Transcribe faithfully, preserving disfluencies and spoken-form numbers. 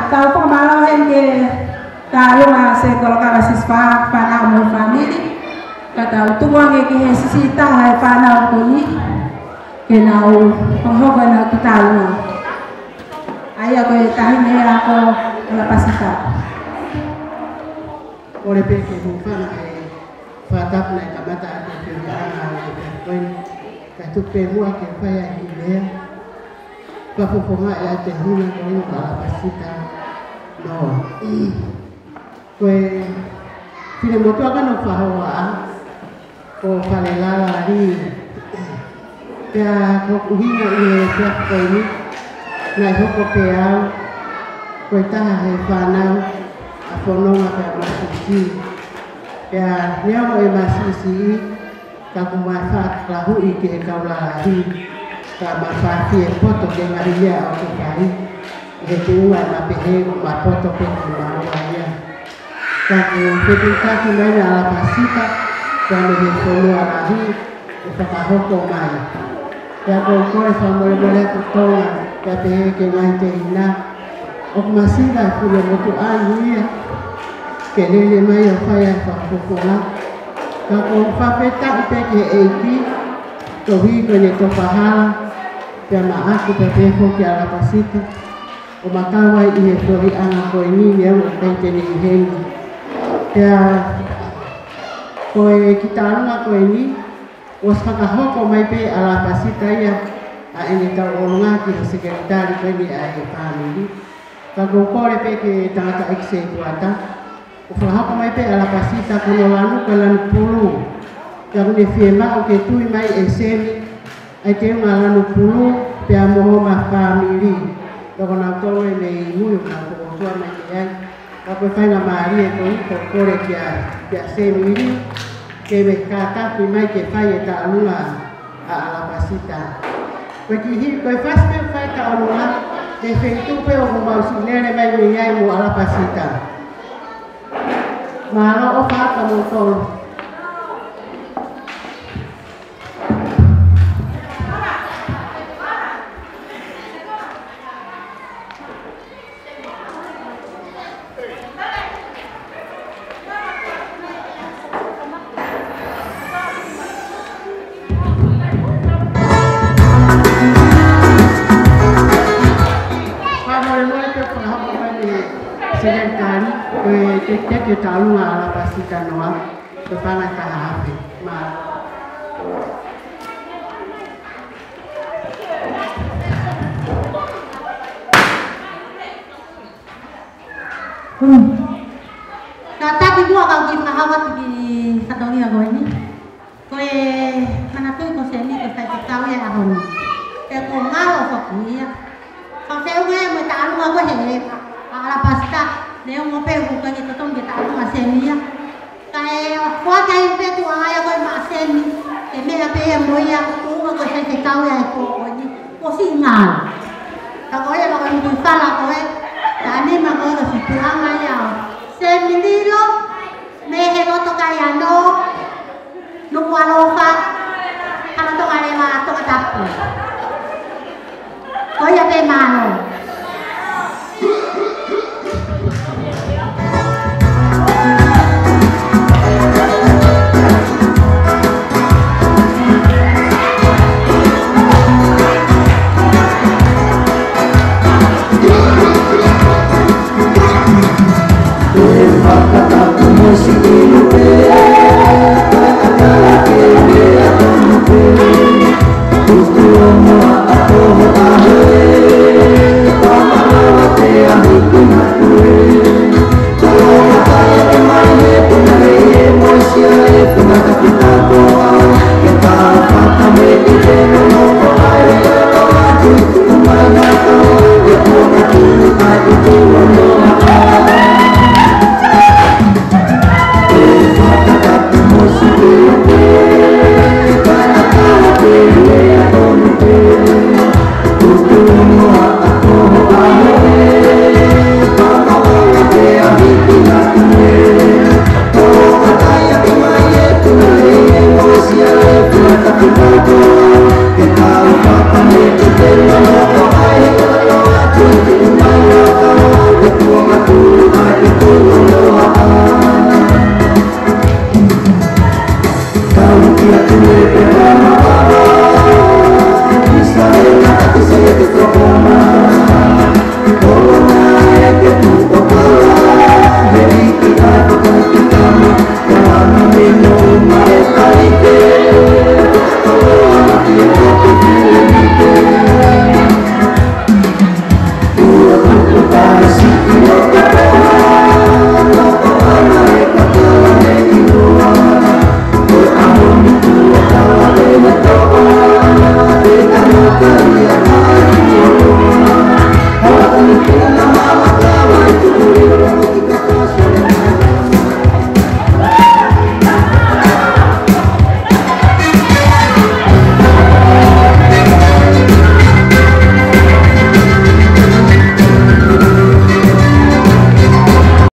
tahu pemalahan ke tahu masih kalau kalau siswa panau mau family kata utuang ke sisita hai panau kuni kenau penghoban aku tahu ayah ko tahin aku lepas kita oleh peke bukan fatap naik kamata ada kerjaan ada katu pemua ke paya hilea kapuponga ya tehuna kau kalau pasita no kue tidak mau tu akan upahawa kau palela di ya kau uhinga ini siap kau ini naik kau peau kue taha hefanau afonong apa masih ya dia mau masih kamu manfaat lahu ike kau lari kama fati foto dengan dia atau kari itu warna pehe ma foto pehe mawanya kamu ketika kembali ala pasita kamu disuruh lari ipakahoko mai ya kau kau famole boleh tutoa tapi kemai tehina ok masida kulo motu ania kelele mai afaya fakokola kamu fapeta ipeke eiti tohi kwenye topahala jamaah kita tefo ki ala pasita umakawa ihe tori ana ko ini ya utenteni hengi ya koe kita anu ko ini wasaka hoko mai pe ala pasita ya a ini ta olunga ki sekretari kwenye ai family kago kore pe ke tangata ekse kuata ufaha ko mai pe ala pasita kuno lanu kalan pulu yang di firma oke tu mai esemi ate ngalanu pulu pia moho ma family to na to me mu na ko to na ya ka ko fa na mari ko ko kore kia kia semi ke be kata pi mai ke fa ya ta aluna a ala pasita ko ki hi ko fa se fa ta aluna de fe tu pe o ma usinere mai me ya mu ala pasita ma no o fa ka mo to ke talu ala pasita noa kepala kahape ma hmm kata ibu akan kita kahawat di sadongi aku ini kue mana tuh kau seni kau saya tahu ya aku eh kau ngalau kok ya kau saya gue mau talu aku he ala pasita nếu mà bé hụt cái gì tôi kita aku masih ni ya kayak kuat kayak bé tu ayah kau masih ni tapi apa yang mau ya tu kau saya tahu ya kau ini kau singal kau ya kau itu salah kau tadi mah kau tu pulang aja seni lo mehe kau tu kayak no nukualofa kalau tu kalian tu kataku kau ya be mana